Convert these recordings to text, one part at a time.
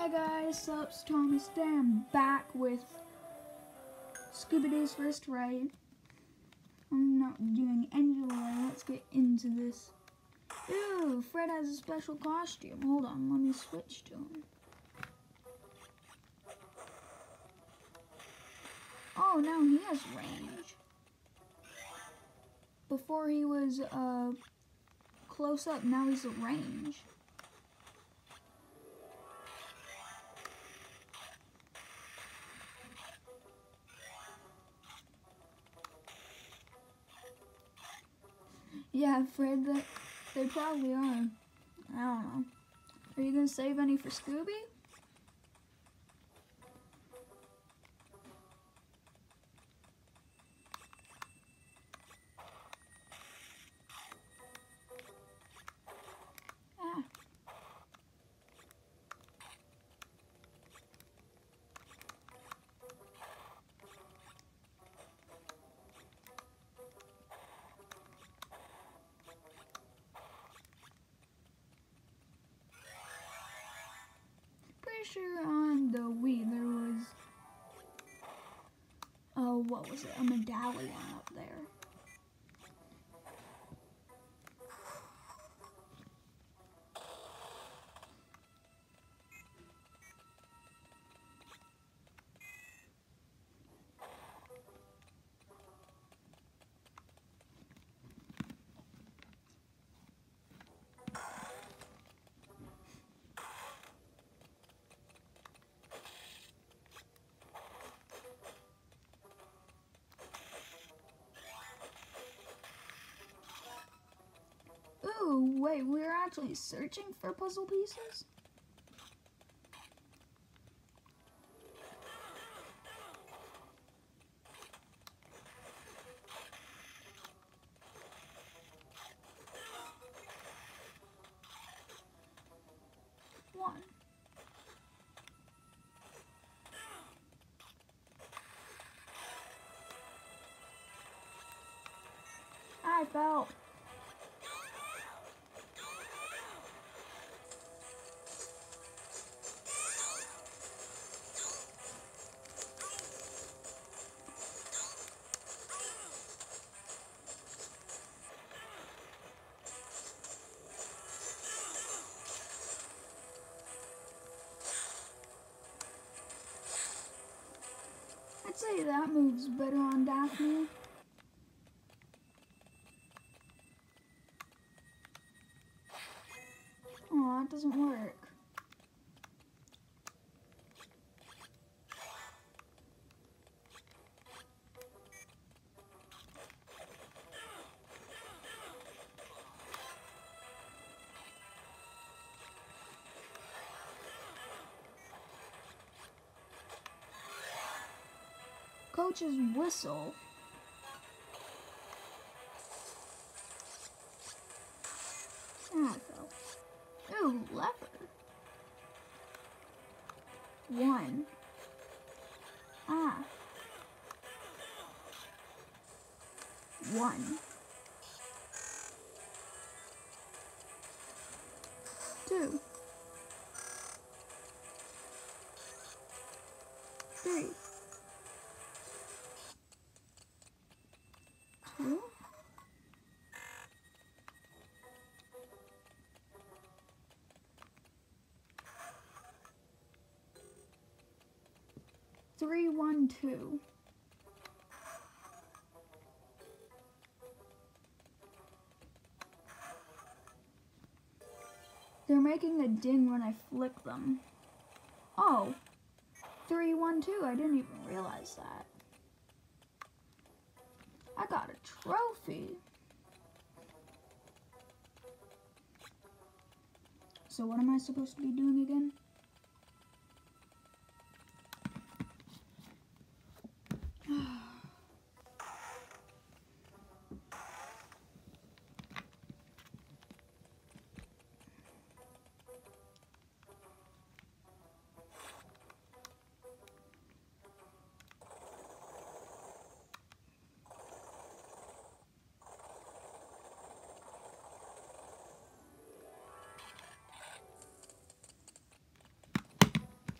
Hey guys, Sups, Thomas Day. I'm back with Scooby-Doo's First Right. I'm not doing any delay. Let's get into this. Ooh, Fred has a special costume. Hold on, let me switch to him. Oh, now he has range. Before he was close up, now he's at range. Yeah, Fred, they probably are. I don't know. Are you gonna save any for Scooby? Ah. Pretty sure on the Wii there was, what was it? A medallion up there. Ooh, wait, we're actually searching for puzzle pieces? One. I fell. I'd say that moves better on Daphne. Oh, it doesn't work. Coach's whistle. Ah, I fell. Ooh, lever. One. Ah. One. Two. Three. Two. Three, one, two. They're making a ding when I flick them. Oh, 3, 1, 2. I didn't even realize that. I got a trophy. So what am I supposed to be doing again?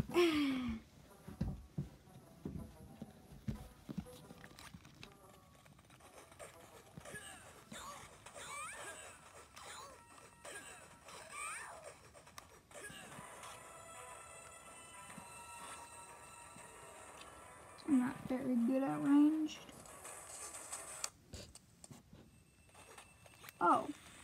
I'm not very good at ranged. Oh.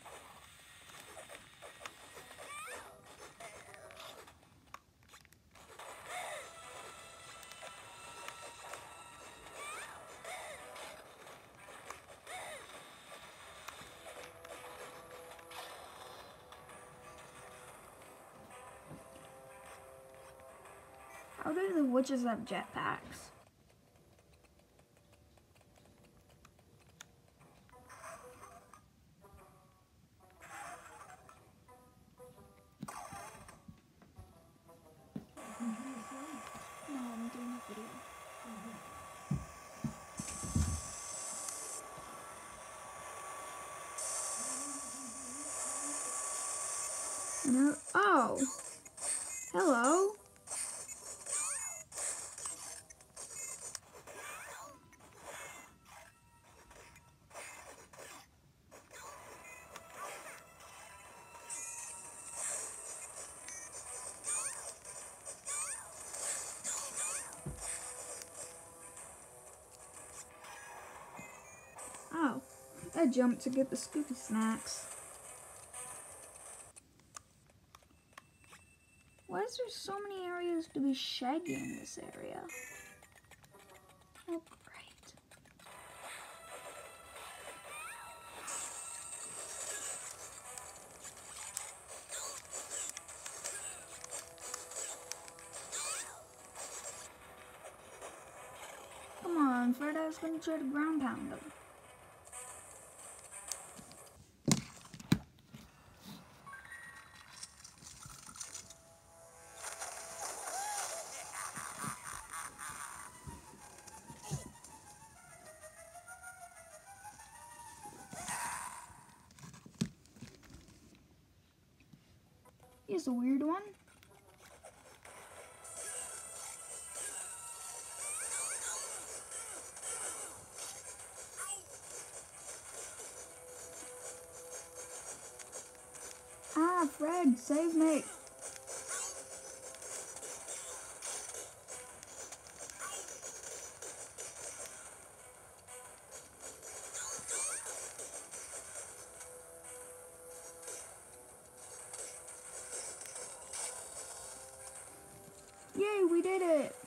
How do the witches have jetpacks? No, I'm doing a video. No. Oh. Hello. Oh. I jumped to get the Scoopy snacks. Why is there so many areas to be shaggy in this area? Oh, great. Come on, Freddo's gonna try to ground pound him. He's a weird one. Ah, Fred, save me. Yay, we did it.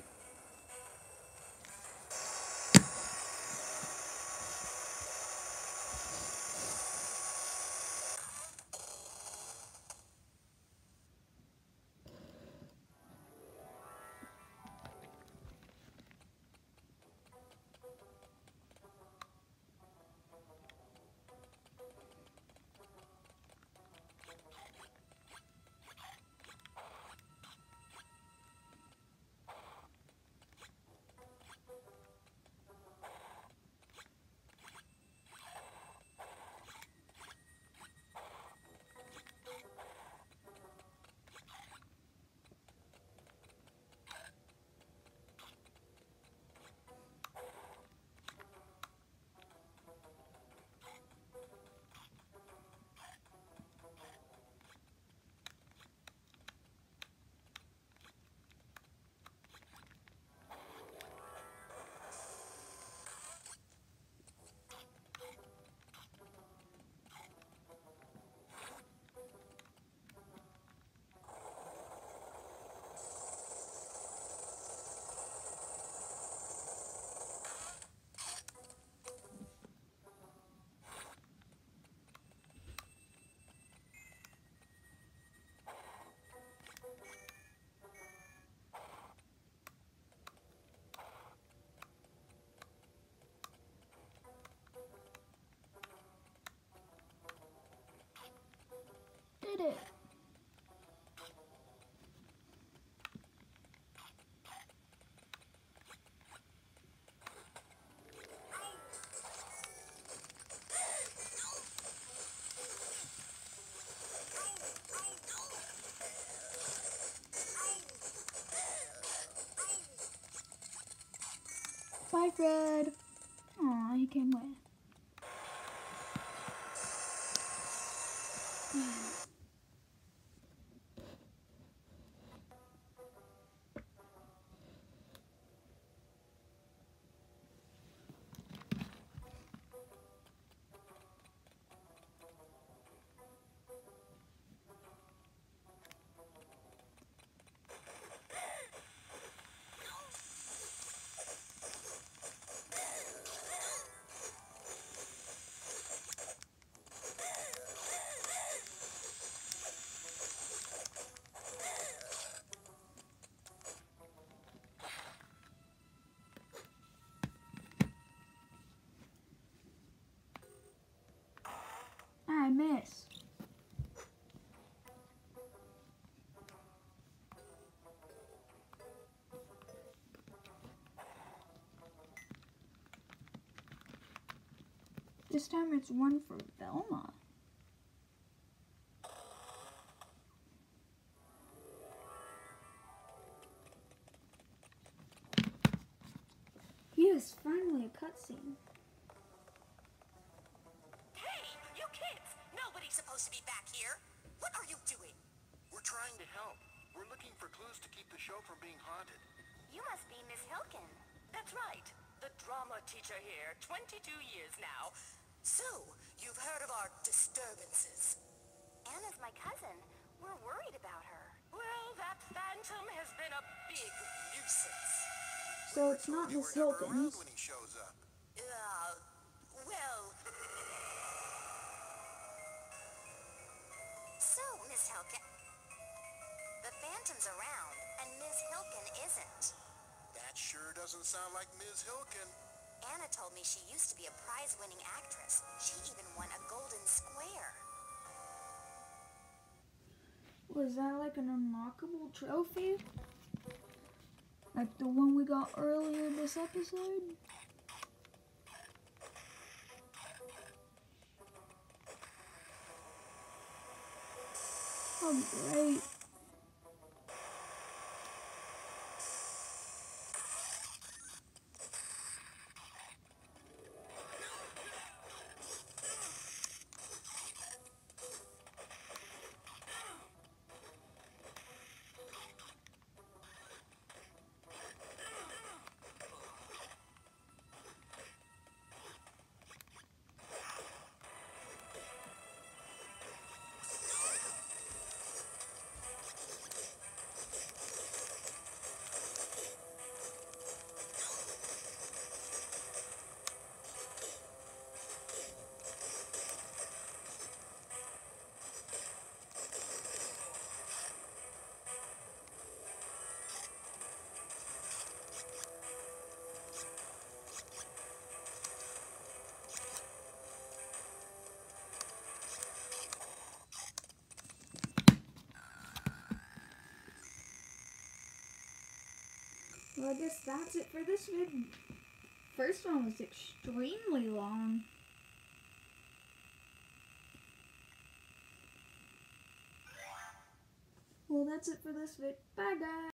Bye, Fred. Aw, he came with. I miss. This time it's one for Velma. Yes, finally a cutscene. Hey, you kids! Nobody's supposed to be back here. What are you doing? We're trying to help. We're looking for clues to keep the show from being haunted. You must be Miss Hilkin. That's right. The drama teacher here, 22 years now. So, you've heard of our disturbances. Anna's my cousin. We're worried about her. Well, that phantom has been a big nuisance. So it's not You Miss were never around Hilkins. when he shows up. Well... So, Miss Hilkin... The phantom's around, and Ms. Hilkin isn't. That sure doesn't sound like Ms. Hilkin. Anna told me she used to be a prize-winning actress. She even won a Golden Square. Was that like an unlockable trophy? Like the one we got earlier this episode? Oh, great. Well, I guess that's it for this video. First one was extremely long. Well, that's it for this video. Bye, guys.